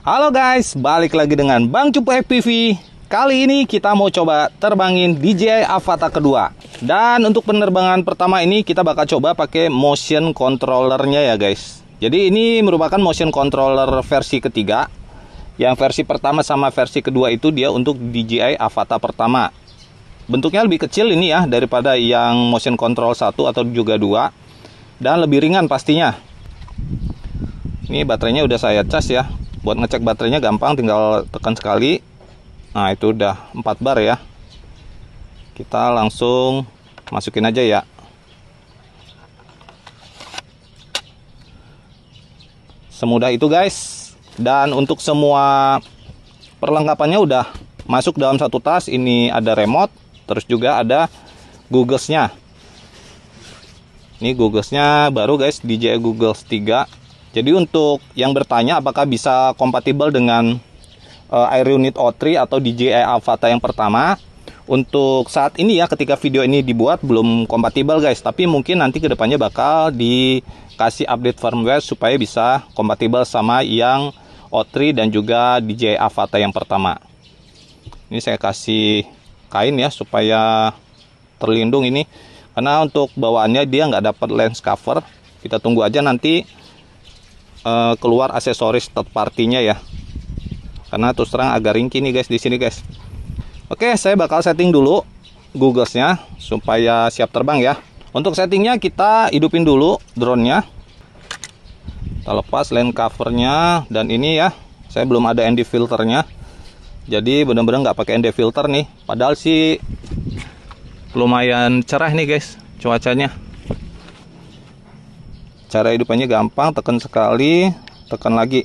Halo guys, balik lagi dengan Bang Cupu FPV. Kali ini kita mau coba terbangin DJI Avata kedua. Dan untuk penerbangan pertama ini kita bakal coba pakai motion controllernya ya guys. Jadi ini merupakan motion controller versi ketiga. Yang versi pertama sama versi kedua itu dia untuk DJI Avata pertama. Bentuknya lebih kecil ini ya daripada yang motion control 1 atau juga 2. Dan lebih ringan pastinya. Ini baterainya udah saya cas ya. Buat ngecek baterainya gampang, tinggal tekan sekali. Nah itu udah 4 bar ya. Kita langsung masukin aja ya. Semudah itu guys. Dan untuk semua perlengkapannya udah masuk dalam satu tas. Ini ada remote, terus juga ada Google-nya. Ini Google-nya baru guys, DJI Google 3. Jadi untuk yang bertanya apakah bisa kompatibel dengan Air Unit O3 atau DJI Avata yang pertama, untuk saat ini ya ketika video ini dibuat belum kompatibel guys, tapi mungkin nanti kedepannya bakal dikasih update firmware supaya bisa kompatibel sama yang O3 dan juga DJI Avata yang pertama. Ini saya kasih kain ya supaya terlindung ini, karena untuk bawaannya dia nggak dapat lens cover. Kita tunggu aja nanti keluar aksesoris third partinya ya, karena terus terang agak ringkih nih guys di sini guys. Oke, saya bakal setting dulu Google-nya supaya siap terbang ya. Untuk settingnya kita hidupin dulu drone-nya, kita lepas lens covernya, dan ini ya saya belum ada ND filternya, jadi bener-bener nggak pakai ND filter nih. Padahal sih lumayan cerah nih guys cuacanya. Cara hidupannya gampang, tekan sekali, tekan lagi.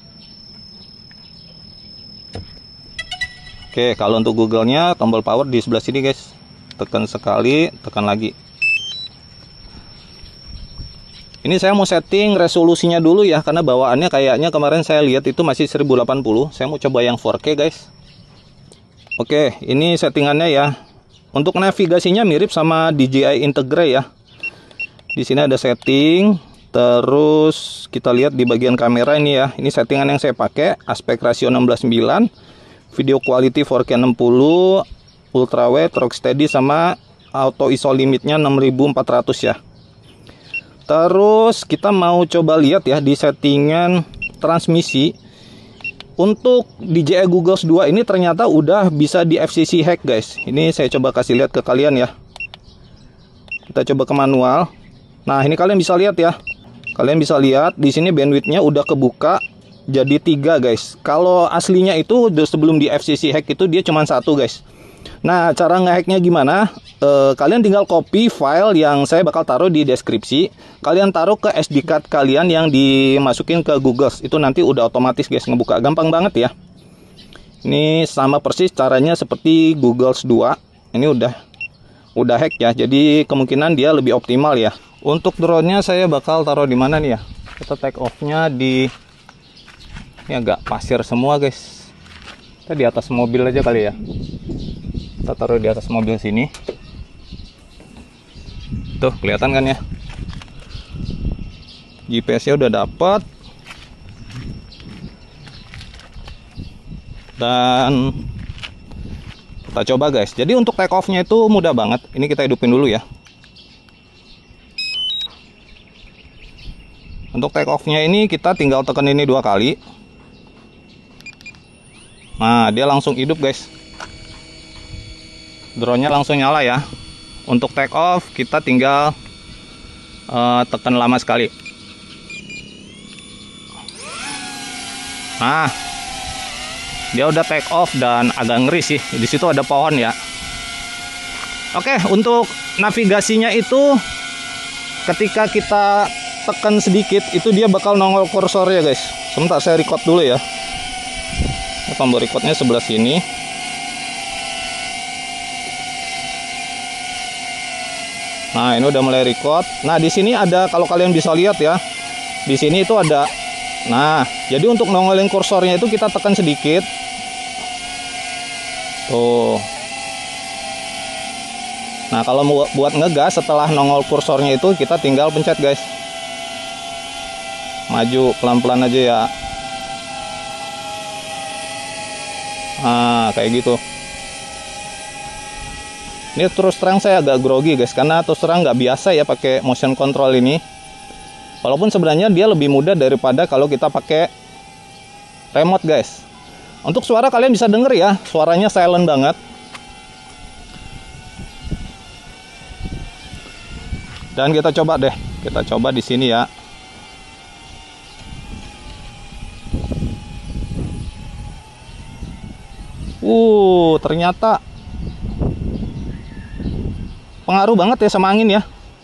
Oke, kalau untuk Google-nya tombol power di sebelah sini guys. Tekan sekali, tekan lagi. Ini saya mau setting resolusinya dulu ya, karena bawaannya kayaknya kemarin saya lihat itu masih 1080. Saya mau coba yang 4K guys. Oke, ini settingannya ya. Untuk navigasinya mirip sama DJI Integrate ya. Di sini ada setting. Terus kita lihat di bagian kamera ini ya. Ini settingan yang saya pakai, aspek rasio 16:9, video quality 4K 60, ultra wide, rock steady, sama auto ISO limitnya 6400 ya. Terus kita mau coba lihat ya di settingan transmisi. Untuk DJI Google 2 ini ternyata udah bisa di FCC hack guys. Ini saya coba kasih lihat ke kalian ya. Kita coba ke manual. Nah ini kalian bisa lihat ya. Kalian bisa lihat di sini bandwidthnya udah kebuka jadi 3 guys. Kalau aslinya itu sebelum di FCC hack itu dia cuma 1 guys. Nah cara ngehacknya gimana? Kalian tinggal copy file yang saya bakal taruh di deskripsi. Kalian taruh ke SD card kalian yang dimasukin ke Google. Itu nanti udah otomatis guys ngebuka. Gampang banget ya. Ini sama persis caranya seperti Google 2. Ini udah hack ya. Jadi kemungkinan dia lebih optimal ya. Untuk drone-nya saya bakal taruh di mana nih ya? Kita take off-nya di ini agak pasir semua guys. Kita di atas mobil aja kali ya. Kita taruh di atas mobil sini. Tuh, kelihatan kan ya? GPS-nya udah dapat. Dan kita coba guys. Jadi untuk take off-nya itu mudah banget. Ini kita hidupin dulu ya. Untuk take off-nya ini kita tinggal tekan ini 2 kali. Nah, dia langsung hidup guys. Drone-nya langsung nyala ya. Untuk take off kita tinggal tekan lama sekali. Nah, dia udah take off dan agak ngeri sih. Di situ ada pohon ya. Oke, untuk navigasinya itu ketika kita tekan sedikit itu dia bakal nongol kursornya guys. Sebentar saya record dulu ya. Tombol recordnya sebelah sini. Nah ini udah mulai record. Nah di sini ada, kalau kalian bisa lihat ya, di sini itu ada. Nah jadi untuk nongolin kursornya itu kita tekan sedikit. Tuh. Nah kalau mau buat ngegas setelah nongol kursornya itu kita tinggal pencet guys. Maju pelan-pelan aja ya. Nah, kayak gitu. Ini terus terang saya agak grogi guys, karena terus terang nggak biasa ya pakai motion control ini. Walaupun sebenarnya dia lebih mudah daripada kalau kita pakai remote guys. Untuk suara kalian bisa denger ya, suaranya silent banget. Dan kita coba deh, kita coba di sini ya. Ternyata pengaruh banget ya sama angin ya.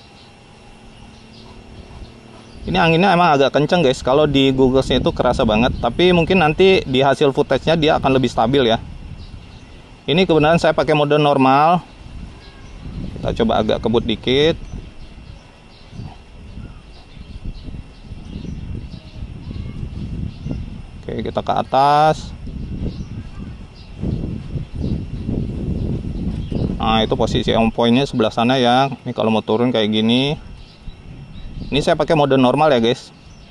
Ini anginnya emang agak kenceng guys. Kalau di Google-nya itu kerasa banget. Tapi mungkin nanti di hasil footage-nya dia akan lebih stabil ya. Ini kebenaran saya pakai mode normal. Kita coba agak kebut dikit. Oke, kita ke atas. Nah, itu posisi on point-nya sebelah sana ya. Ini kalau mau turun kayak gini. Ini saya pakai mode normal ya guys.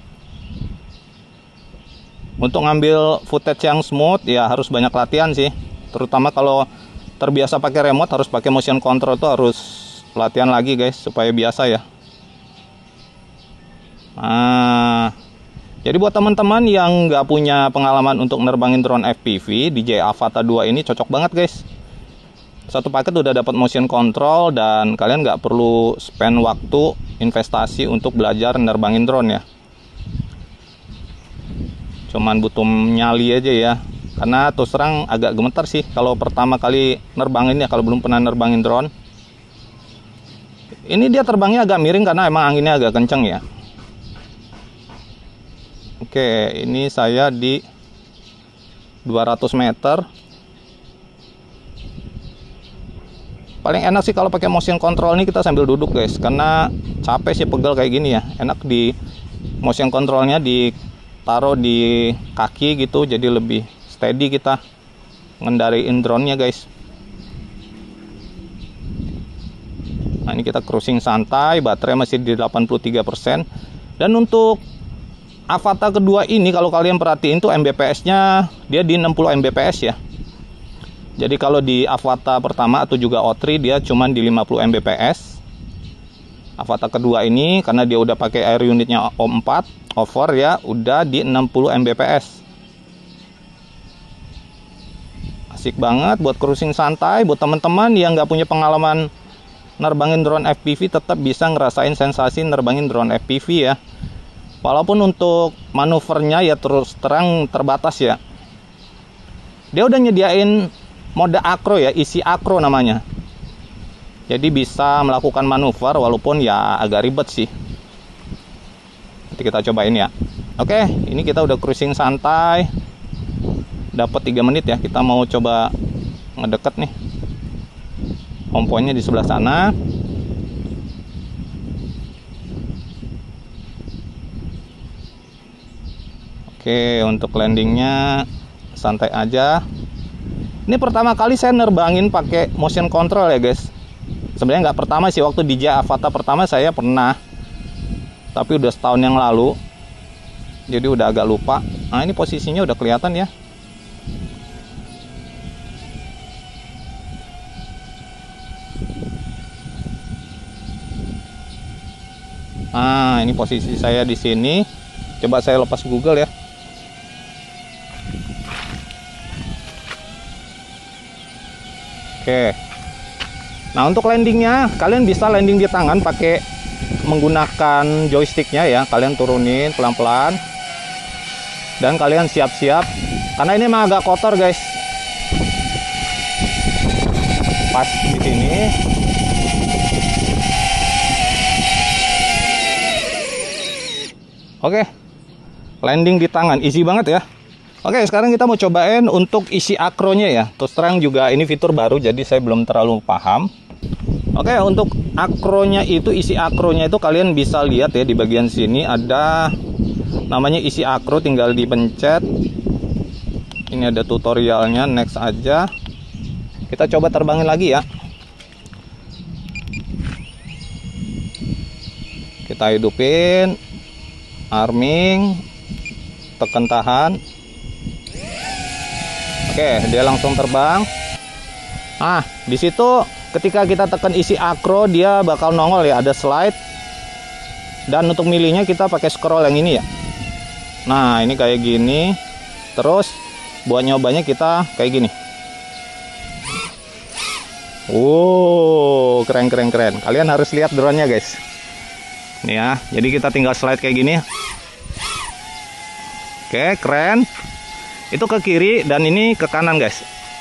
Untuk ngambil footage yang smooth ya harus banyak latihan sih. Terutama kalau terbiasa pakai remote, harus pakai motion control tuh harus latihan lagi guys supaya biasa ya. Nah, jadi buat teman-teman yang nggak punya pengalaman untuk nerbangin drone FPV, DJI Avata 2 ini cocok banget guys. Satu paket udah dapat motion control dan kalian nggak perlu spend waktu investasi untuk belajar nerbangin drone ya. Cuman butuh nyali aja ya. Karena terus terang agak gemetar sih kalau pertama kali nerbangin ya, kalau belum pernah nerbangin drone. Ini dia terbangnya agak miring karena emang anginnya agak kenceng ya. Oke, ini saya di 200 meter. Paling enak sih kalau pakai motion control ini kita sambil duduk guys, karena capek sih pegel kayak gini ya. Enak di motion controlnya ditaruh di kaki gitu, jadi lebih steady kita ngendariin drone-nya guys. Nah, ini kita cruising santai, baterai masih di 83%. Dan untuk Avata kedua ini kalau kalian perhatiin tuh Mbps-nya dia di 60 Mbps ya. Jadi kalau di Avata pertama atau juga O3 dia cuman di 50 Mbps. Avata kedua ini karena dia udah pakai air unitnya O4 over ya, udah di 60 Mbps. Asik banget buat cruising santai. Buat teman-teman yang nggak punya pengalaman nerbangin drone FPV, tetap bisa ngerasain sensasi nerbangin drone FPV ya. Walaupun untuk manuvernya ya terus terang terbatas ya. Dia udah nyediain mode akro ya, isi akro namanya. Jadi bisa melakukan manuver walaupun ya agak ribet sih. Nanti kita cobain ya. Oke, ini kita udah cruising santai. Dapat 3 menit ya. Kita mau coba ngedeket nih. Home point-nya di sebelah sana. Oke, untuk landingnya santai aja. Ini pertama kali saya nerbangin pakai motion control ya guys. Sebenarnya nggak pertama sih, waktu DJI Avata pertama saya pernah, tapi udah setahun yang lalu, jadi udah agak lupa. Nah, ini posisinya udah kelihatan ya. Nah, ini posisi saya di sini. Coba saya lepas Google ya. Oke. Nah, untuk landingnya kalian bisa landing di tangan pakai menggunakan joysticknya ya. Kalian turunin pelan-pelan dan kalian siap-siap karena ini emang agak kotor guys. Pas di sini. Oke. Landing di tangan, easy banget ya. Oke, sekarang kita mau cobain untuk isi akronya ya. Terus terang juga ini fitur baru, jadi saya belum terlalu paham. Oke, untuk akronya itu, isi akronya itu kalian bisa lihat ya di bagian sini ada namanya isi akro, tinggal dipencet. Ini ada tutorialnya, next aja. Kita coba terbangin lagi ya. Kita hidupin, arming, tekan tahan. Oke, dia langsung terbang. Nah, di situ ketika kita tekan isi akro, dia bakal nongol ya, ada slide. Dan untuk milihnya kita pakai scroll yang ini ya. Nah, ini kayak gini. Terus buat nyobanya kita kayak gini. Wow, keren. Kalian harus lihat drone-nya guys. Nih ya, jadi kita tinggal slide kayak gini. Oke, keren. Itu ke kiri dan ini ke kanan guys.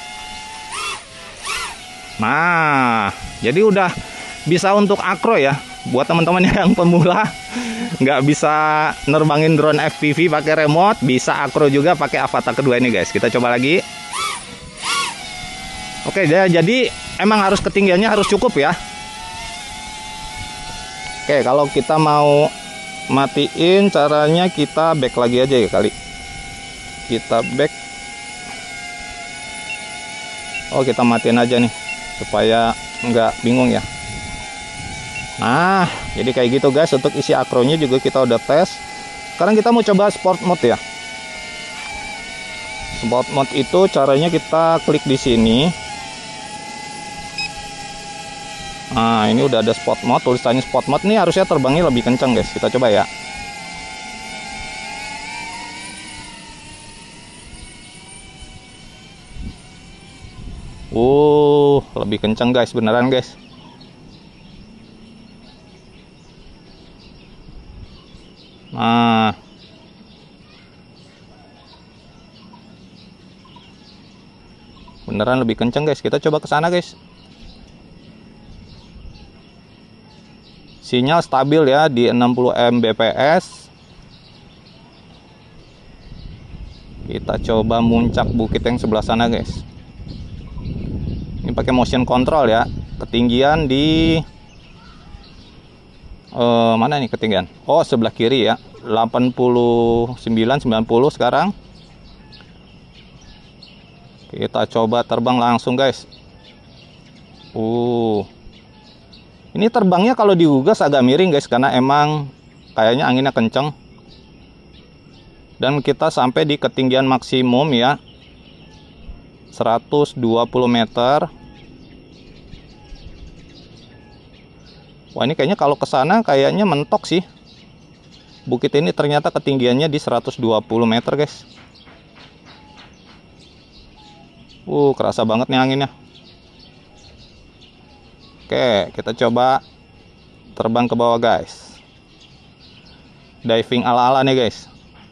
Nah, jadi udah bisa untuk akro ya. Buat teman-teman yang pemula nggak bisa nerbangin drone FPV pakai remote, bisa akro juga pakai avatar kedua ini guys. Kita coba lagi. Oke, jadi emang harus ketinggiannya harus cukup ya. Oke, kalau kita mau matiin, caranya kita back lagi aja ya kali. Kita back. Oh, kita matiin aja nih supaya nggak bingung ya. Nah, jadi kayak gitu guys. Untuk isi akronya juga kita udah tes. Sekarang kita mau coba sport mode ya. Sport mode itu caranya kita klik di sini. Nah, ini udah ada sport mode, tulisannya sport mode. Nih harusnya terbangnya lebih kencang guys. Kita coba ya. Lebih kencang guys, beneran guys. Nah, beneran lebih kencang guys. Kita coba ke sana guys. Sinyal stabil ya di 60 Mbps. Kita coba muncak bukit yang sebelah sana guys. Ini pakai motion control ya. Ketinggian di mana nih ketinggian? Oh, sebelah kiri ya. 89, 90 sekarang. Kita coba terbang langsung guys. Ini terbangnya kalau diugas agak miring guys, karena emang kayaknya anginnya kenceng. Dan kita sampai di ketinggian maksimum ya, 120 meter. Wah, ini kayaknya kalau ke sana kayaknya mentok sih. Bukit ini ternyata ketinggiannya di 120 meter guys. Kerasa banget nih anginnya. Oke, kita coba terbang ke bawah guys. Diving ala-ala nih guys.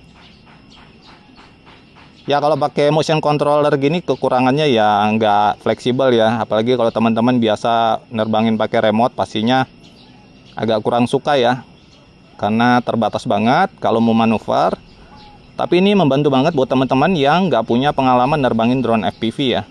Ya kalau pakai motion controller gini kekurangannya ya nggak fleksibel ya. Apalagi kalau teman-teman biasa nerbangin pakai remote, pastinya agak kurang suka ya. Karena terbatas banget kalau mau manuver. Tapi ini membantu banget buat teman-teman yang nggak punya pengalaman nerbangin drone FPV ya.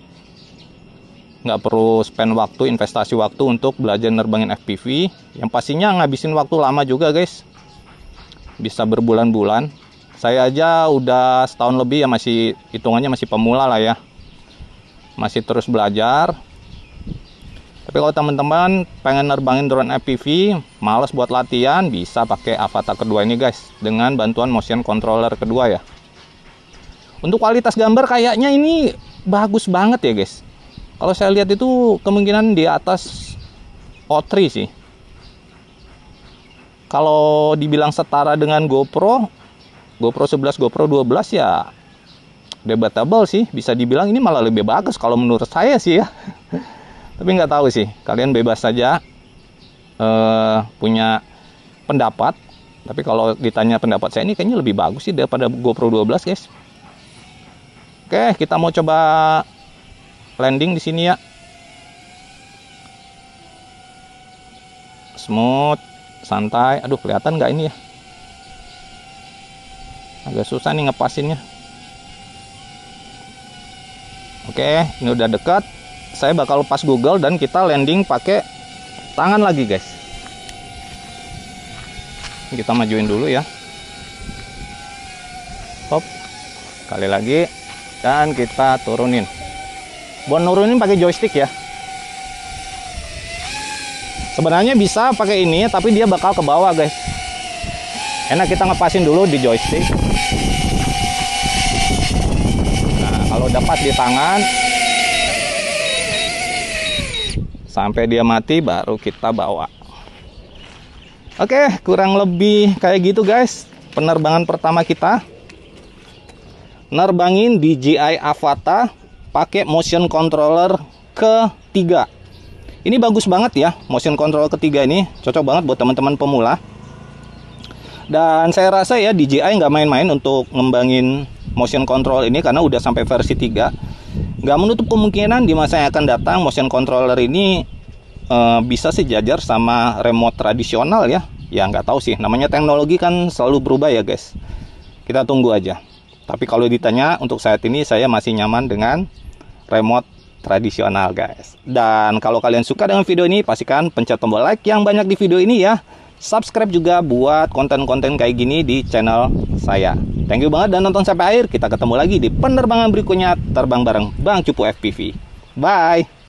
Nggak perlu spend waktu, investasi waktu untuk belajar nerbangin FPV. Yang pastinya ngabisin waktu lama juga guys. Bisa berbulan-bulan. Saya aja udah setahun lebih ya, masih hitungannya masih pemula lah ya. Masih terus belajar. Tapi kalau teman-teman pengen nerbangin drone FPV, males buat latihan, bisa pakai avatar kedua ini guys. Dengan bantuan motion controller kedua ya. Untuk kualitas gambar kayaknya ini bagus banget ya guys. Kalau saya lihat itu kemungkinan di atas O3 sih. Kalau dibilang setara dengan GoPro 11, GoPro 12 ya debatable sih. Bisa dibilang ini malah lebih bagus kalau menurut saya sih ya. Tapi nggak tahu sih, kalian bebas saja punya pendapat. Tapi kalau ditanya pendapat saya, ini kayaknya lebih bagus sih daripada GoPro 12 guys. Oke, kita mau coba landing di sini ya. Smooth, santai. Aduh, kelihatan nggak ini ya? Agak susah nih ngepasinnya. Oke, ini udah dekat. Saya bakal lepas Google dan kita landing pakai tangan lagi guys. Kita majuin dulu ya. Hop. Sekali lagi. Dan kita turunin. Buat nurunin pakai joystick ya. Sebenarnya bisa pakai ini, tapi dia bakal ke bawah guys. Enak kita ngepasin dulu di joystick. Nah, kalau Kalau dapat di tangan, sampai dia mati baru kita bawa. Oke, kurang lebih kayak gitu guys. Penerbangan pertama kita. Nerbangin DJI Avata pakai motion controller ketiga. Ini bagus banget ya, motion control ketiga ini cocok banget buat teman-teman pemula. Dan saya rasa ya DJI nggak main-main untuk ngembangin motion control ini karena udah sampai versi 3. Nggak menutup kemungkinan di masa yang akan datang motion controller ini bisa sejajar sama remote tradisional ya. Ya nggak tahu sih, namanya teknologi kan selalu berubah ya guys. Kita tunggu aja. Tapi kalau ditanya untuk saat ini saya masih nyaman dengan remote tradisional guys. Dan kalau kalian suka dengan video ini, pastikan pencet tombol like yang banyak di video ini ya. Subscribe juga buat konten-konten kayak gini di channel saya. Thank you banget dan nonton sampai akhir. Kita ketemu lagi di penerbangan berikutnya, terbang bareng Bang Cupu FPV. Bye.